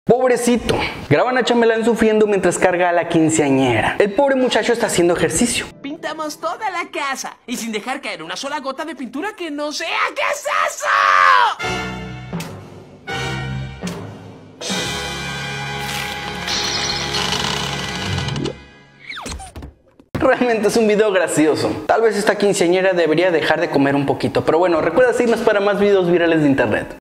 Pobrecito, graban a Chambelán sufriendo mientras carga a la quinceañera. El pobre muchacho está haciendo ejercicio. Pintamos toda la casa y sin dejar caer una sola gota de pintura que no sea. ¿Qué es eso? Realmente es un video gracioso. Tal vez esta quinceañera debería dejar de comer un poquito. Pero bueno, recuerda seguirnos para más videos virales de internet.